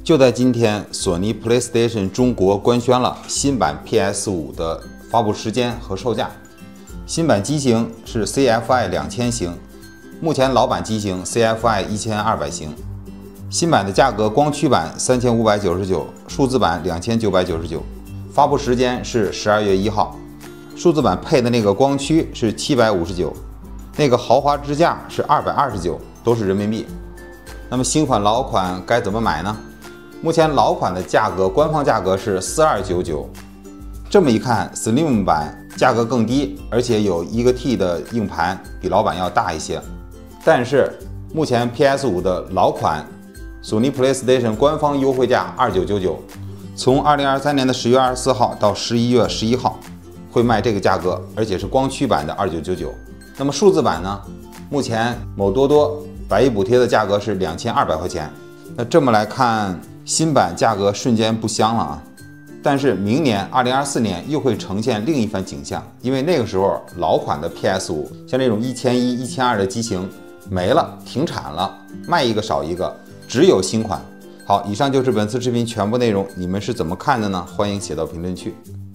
就在今天，索尼 PlayStation 中国官宣了新版 PS5 的发布时间和售价。新版机型是 CFI 2000型，目前老版机型 CFI 1200型。新版的价格，光驱版3599，数字版2999。发布时间是12月1号。数字版配的那个光驱是759，那个豪华支架是229，都是人民币。那么新款老款该怎么买呢？目前老款的价格，官方价格是4299。这么一看 ，Slim 版价格更低，而且有1T 的硬盘，比老版要大一些。但是目前 PS5 的老款，索尼 PlayStation 官方优惠价2999，从2023年的10月24号到11月11号会卖这个价格，而且是光驱版的2999。那么数字版呢？目前某多多百亿补贴的价格是2200块钱。那这么来看，新版价格瞬间不香了啊！但是明年2024年又会呈现另一番景象，因为那个时候老款的 PS5，像这种1100、1200的机型没了，停产了，卖一个少一个，只有新款。好，以上就是本次视频全部内容，你们是怎么看的呢？欢迎写到评论区。